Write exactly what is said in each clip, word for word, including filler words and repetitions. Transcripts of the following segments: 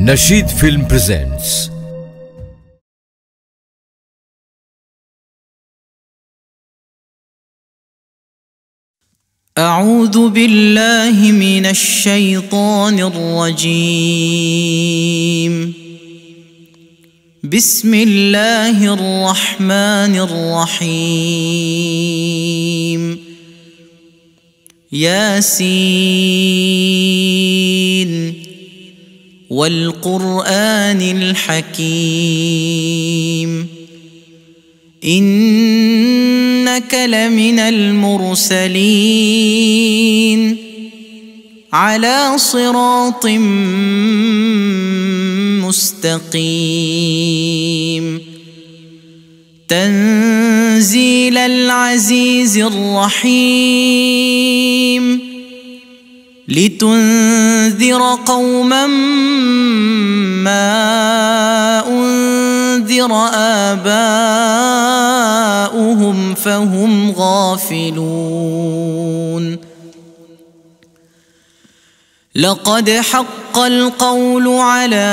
Nasheed Film presents أعوذ بالله من الشيطان الرجيم. بسم الله الرحمن الرحيم. ياسين والقرآن الحكيم إنك لمن المرسلين على صراط مستقيم تنزيل العزيز الرحيم لتنذر قوما ما أنذر آباؤهم فهم غافلون. لقد حق القول على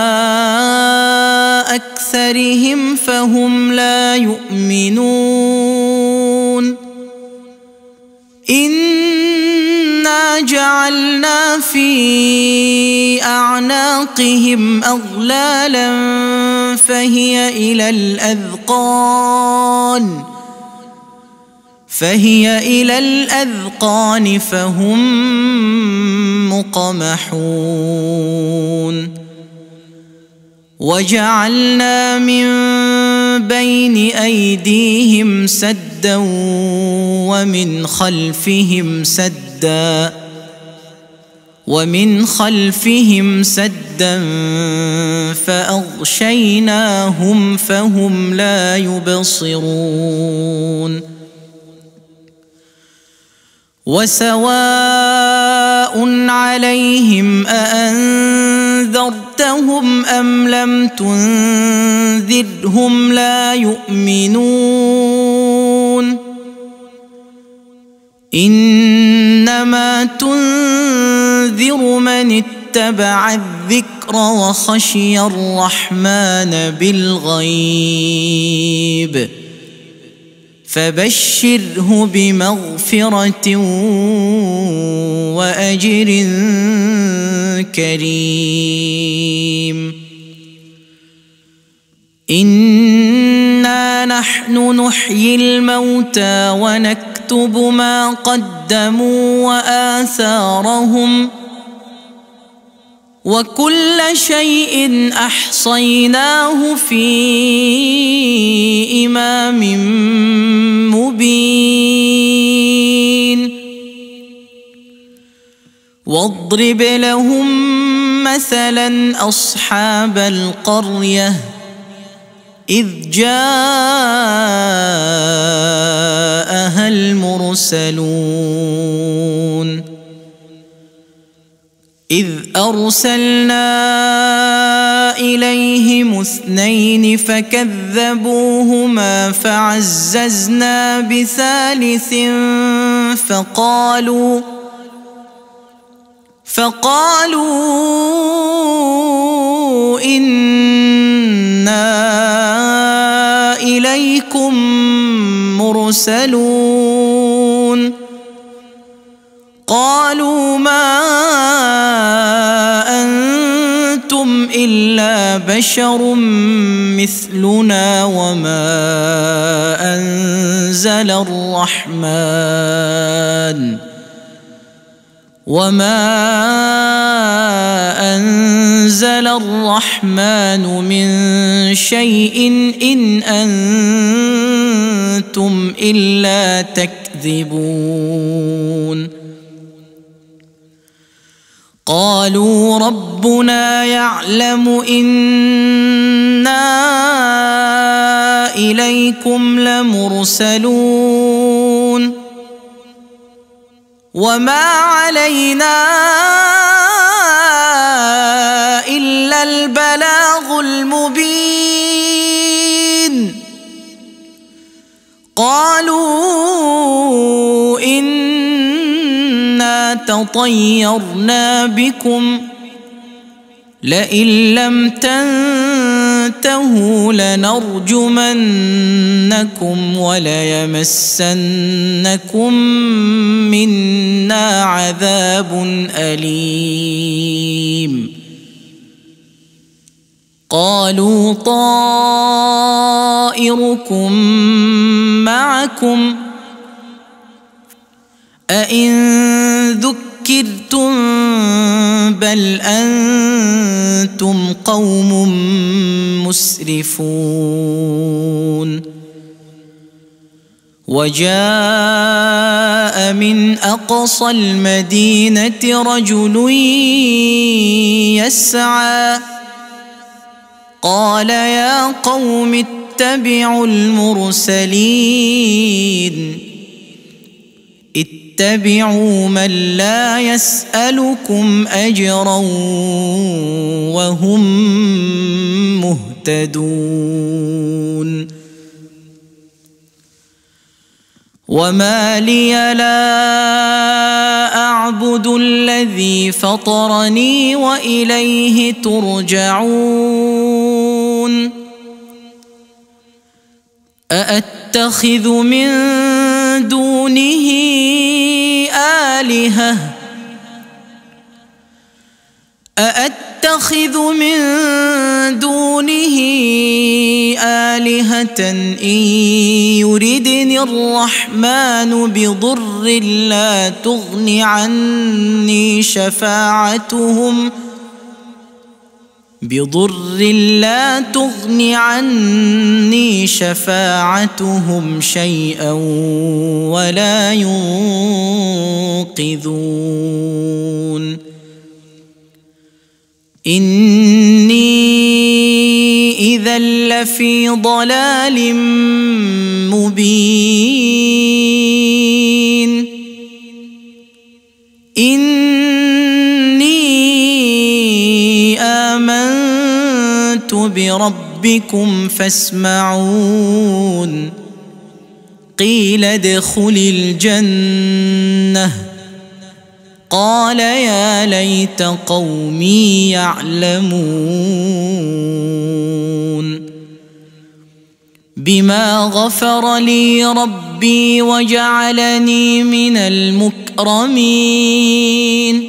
أكثرهم فهم لا يؤمنون. إنا جعلنا في أعناقهم أغلالا فهي إلى الأذقان فهي إلى الأذقان فهم مقمحون. وجعلنا من بين أيديهم سدا ومن خلفهم سدا ومن خلفهم سدا فأغشيناهم فهم لا يبصرون. وسواء عليهم أأنذرتهم أم لم تنذرهم لا يؤمنون. إنما تنذر من اتبع الذكر وخشي الرحمن بالغيب فبشره بمغفرة وأجر كريم. إنا نحن نحيي الموتى ونكتب ما قدموا وآثارهم وكل شيء أحصيناه في إمام مبين. واضرب لهم مثلا أصحاب القرية إذ جاءها المرسلون إذ أرسلنا إليهم اثنين فكذبوهما فعززنا بثالث فقالوا فقالوا إنا إليكم مرسلون. قالوا ما أنتم إلا بشر مثلنا وما أنزل الرحمن وما أنزل الرحمن من شيء إن أنتم إلا تكذبون. قالوا ربنا يعلم إنا إليكم لمرسلون وما علينا إلا البلاغ المبين. قالوا إنا تطيرنا بكم لئن لم تنتهوا لنرجمنكم وليمسنكم منا عذاب أليم. قالوا طائركم معكم أئن ذكرتم بل أنتم قوم مسرفون. وجاء من أقصى المدينة رجل يسعى قال يا قوم اتبعوا المرسلين اتبعوا من لا يسألكم أجرا وهم مهتدون. وما لي لا أعبد الذي فطرني وإليه ترجعون. أأتخذ من دونه آلهة أأتخذ من دونه آلهة إن يردني الرحمن بضر لا تغن عني شفاعتهم بضر لا تغن عني شفاعتهم شيئا ولا ينقذون. إني إذا لفي ضلال مبين. إني آمنت بربكم فاسمعون. قيل ادخل الجنة قال يا ليت قومي يعلمون. بما غفر لي ربي وجعلني من المكرمين.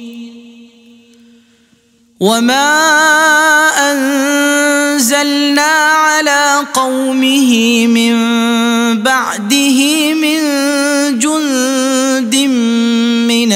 وما أنزلنا على قومه من بعده من جند من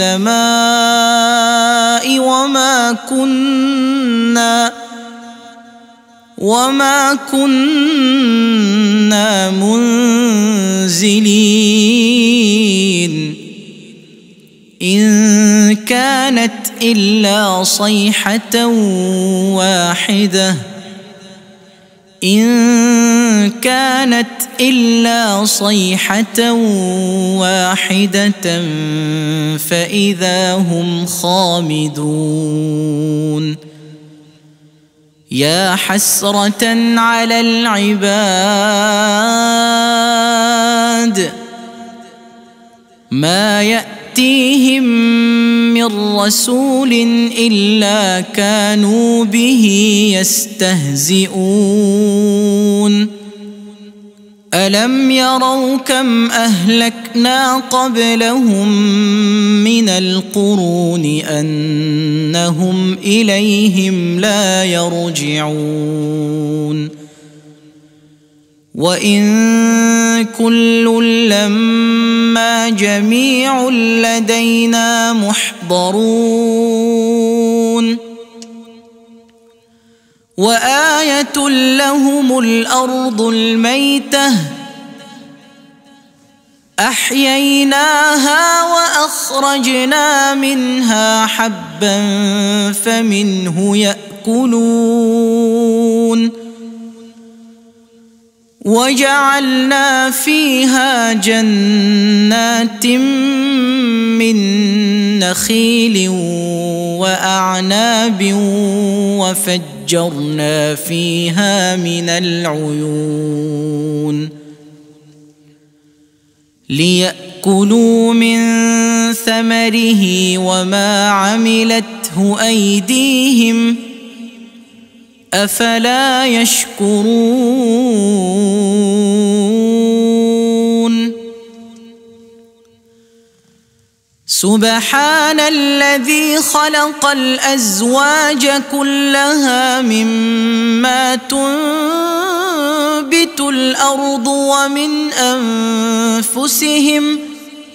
السماء وما كنا وما كنا منزلين. إن كانت إلا صيحة واحدة إن كانت إلا صيحة واحدة فإذا هم خامدون. يا حسرة على العباد ما يأتيهم من رسول إلا كانوا به يستهزئون. ألم يروا كم أهلكنا قبلهم من القرون أنهم إليهم لا يرجعون. وإن كل لما جميع لدينا محضرون. وآية لهم الأرض الميتة أحييناها وأخرجنا منها حبا فمنه يأكلون. وجعلنا فيها جنات من نخيل وأعناب وفجرنا فيها من العيون ليأكلوا من ثمره وما عملته عملته أيديهم أفلا يشكرون سبحان الذي خلق الأزواج كلها مما تنبت الأرض ومن أنفسهم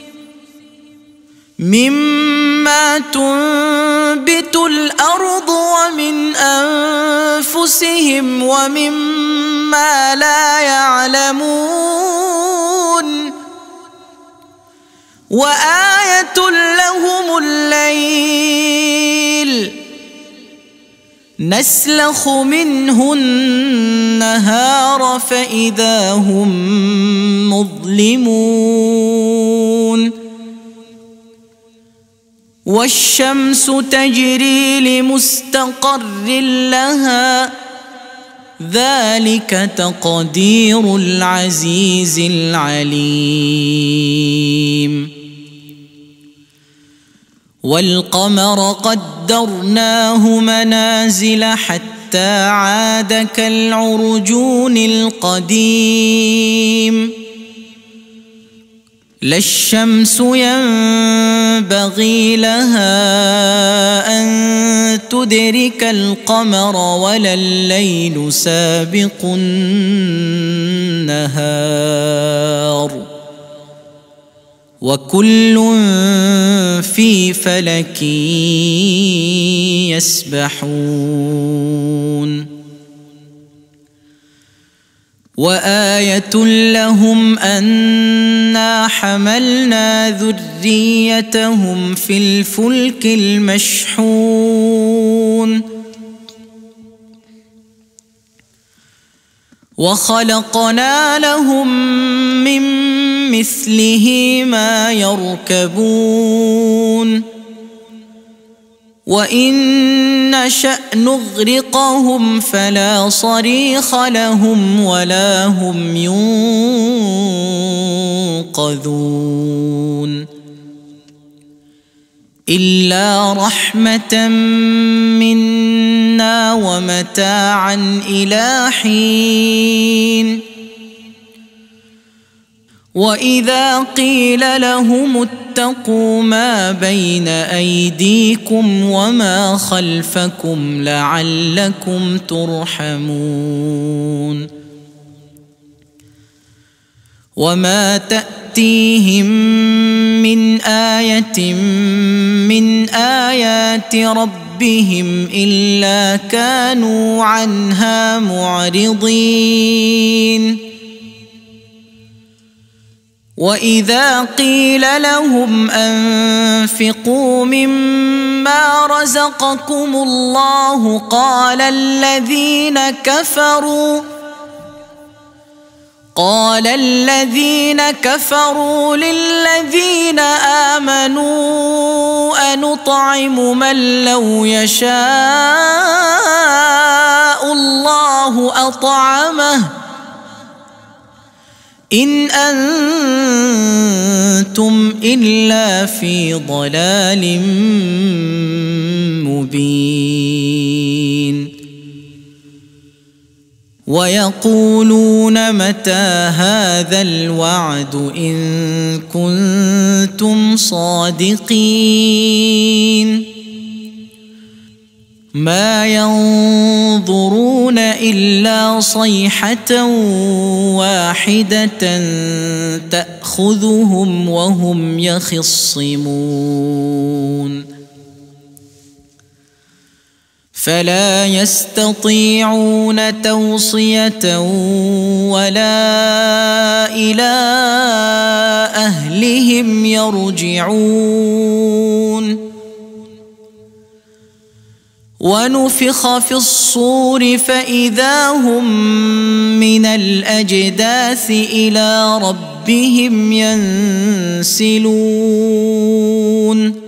مما تنبت الأرض ومن أنفسهم ومما لا يعلمون وآية لهم الليل نسلخ منه النهار فإذا هم مظلمون والشمس تجري لمستقر لها ذلك تقدير العزيز العليم والقمر قدرناه منازل حتى عاد كالعرجون القديم لا الشمس ينبغي لها أن تدرك القمر ولا الليل سابق النهار وكل في فلك يسبحون وآية لهم أنا حملنا ذريتهم في الفلك المشحون وخلقنا لهم من مثله ما يركبون وإن نشأ نغرقهم فلا صريخ لهم ولا هم ينقذون إلا رحمة منا ومتاعا إلى حين وإذا قيل لهم اتقوا ما بين أيديكم وما خلفكم لعلكم ترحمون وما تأتيهم من آية من آيات ربهم إلا كانوا عنها معرضين وإذا قيل لهم أنفقوا مما رزقكم الله قال الذين كفروا قال الذين كفروا للذين آمنوا أنطعم من لو يشاء الله أطعمه إن أنتم إلا في ضلال مبين ويقولون متى هذا الوعد إن كنتم صادقين ما ينظرون إلا صيحة واحدة تأخذهم وهم يخصمون فلا يستطيعون توصية ولا إلى أهلهم يرجعون ونفخ في الصور فإذا هم من الأجداث إلى ربهم ينسلون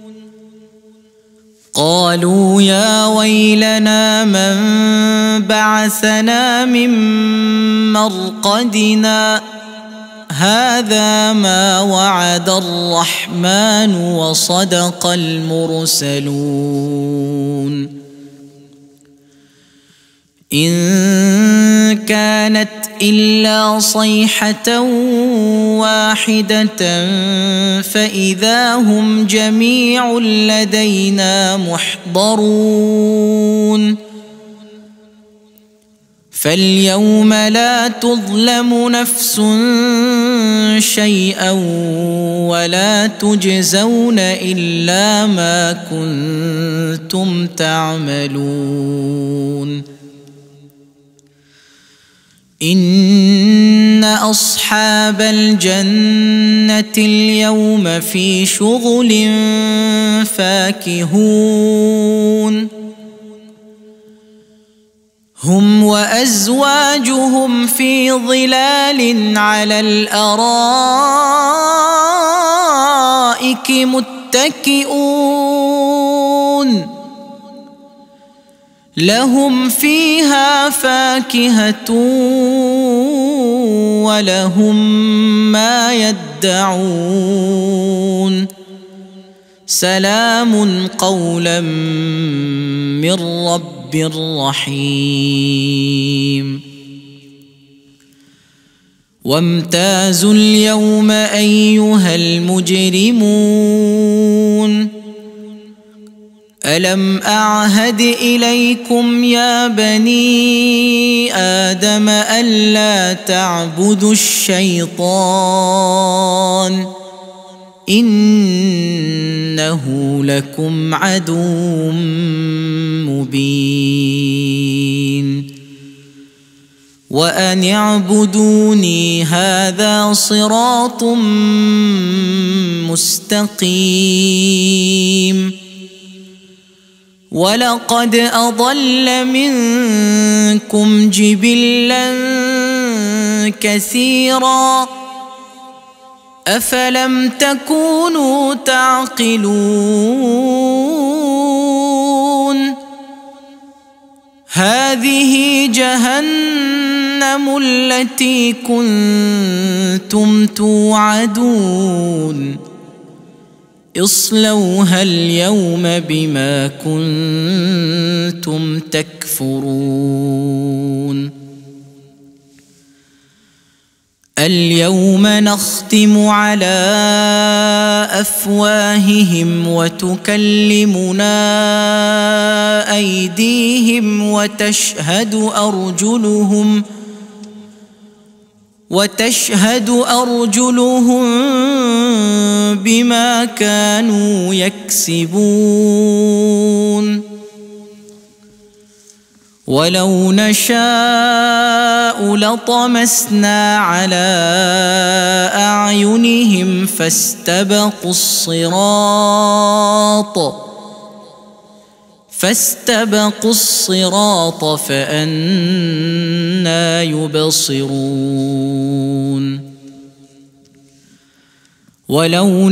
قالوا يا ويلنا من بعثنا من مرقدنا هذا ما وعد الرحمن وصدق المرسلون إن كانت إلا صيحة واحدة فإذا هم جميع لدينا محضرون فاليوم لا تظلم نفس شيئا ولا تجزون إلا ما كنتم تعملون إن أصحاب الجنة اليوم في شغل فاكهون هم وأزواجهم في ظلال على الأرائك متكئون لهم فيها فاكهة ولهم ما يدعون سلام قولا من رب رحيم وامتازوا اليوم أيها المجرمون ألم أعهد إليكم يا بني آدم ألا تعبدوا الشيطان إنه لكم عدو مبين وأن اعبدوني هذا صراط مستقيم ولقد أضل منكم جبلا كثيرا أفلم تكونوا تعقلون هذه جهنم التي كنتم توعدون اصلوها اليوم بما كنتم تكفرون اليوم نختم على أفواههم وتكلمنا أيديهم وتشهد أرجلهم وتشهد أرجلهم بما كانوا يكسبون ولو نشاء لطمسنا على أعينهم فاستبقوا الصراط فاستبقوا الصراط فأنى يبصرون ولو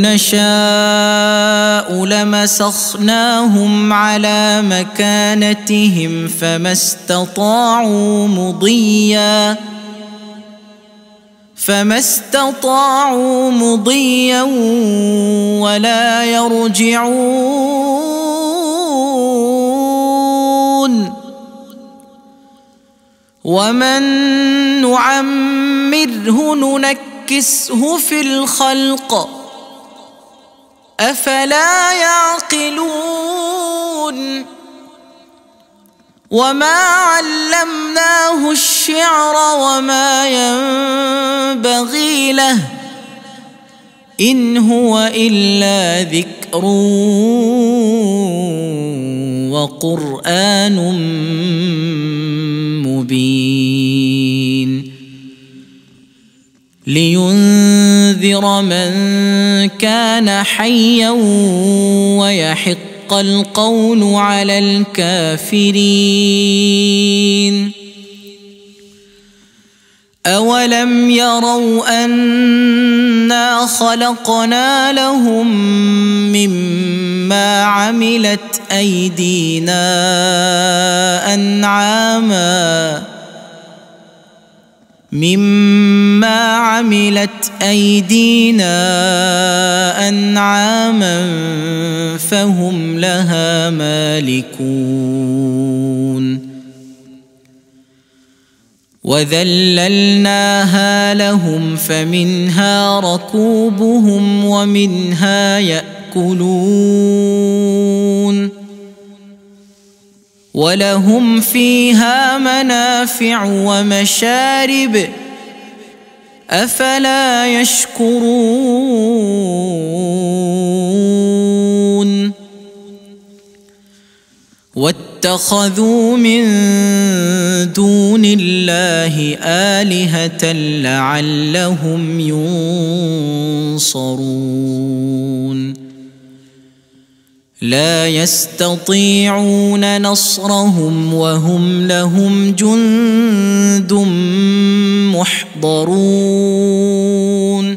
نشاء لمسخناهم على مكانتهم فما استطاعوا مضيا فما استطاعوا مضيا ولا يرجعون ومن نعمره ننكسه في الخلق أفلا يعقلون وما علمناه الشعر وما ينبغي له إن هو إلا ذكر وقرآن مبين لينذر من كان حيا ويحق القول على الكافرين أولم يروا أنا خلقنا لهم مما عملت أيدينا أنعاما مما عملت أيدينا أنعاما فهم لها مالكون وذللناها لهم فمنها ركوبهم ومنها يأكلون ولهم فيها منافع ومشارب أفلا يشكرون واتخذوا من دون الله آلهة لعلهم ينصرون لا يستطيعون نصرهم وهم لهم جند محضرون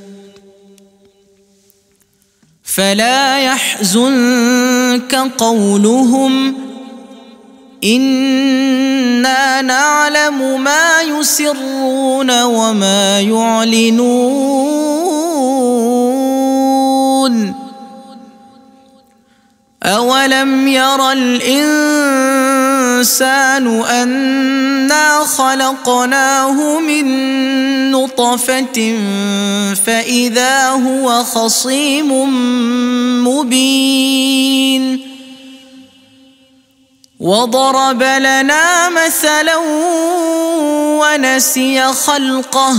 فلا يحزنك قولهم إنا نعلم ما يسرون وما يعلنون أولم ير الإنسان أنا خلقناه من نطفة فإذا هو خصيم مبين وضرب لنا مثلا ونسي خلقه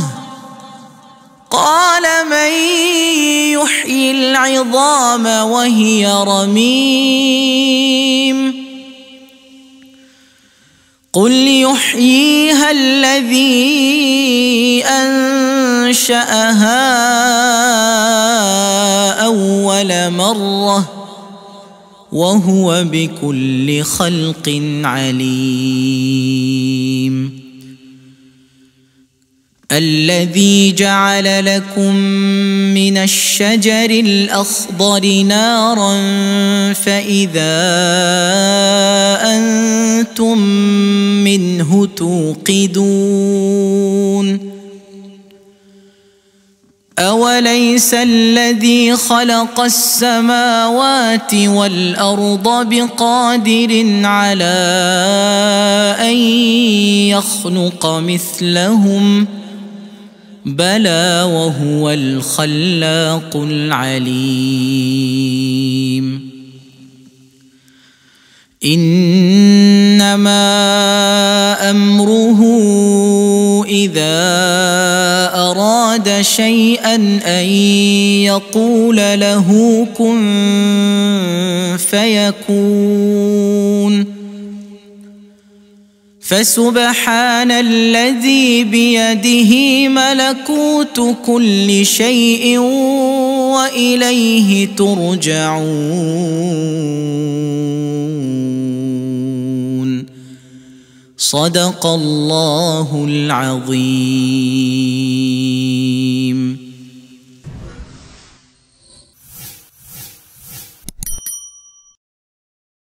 قال من يحيي العظام وهي رميم قل يحييها الذي أنشأها أول مرة وهو بكل خلق عليم الذي جعل لكم من الشجر الأخضر نارا فإذا أنتم منه توقدون أوليس الذي خلق السماوات والأرض بقادر على أن يخلق مثلهم بلى وهو الخلاق العليم إنما أمره إذا أراد شيئا أن يقول له كن فيكون فسبحان الذي بيده ملكوت كل شيء وإليه ترجعون صدق الله العظيم.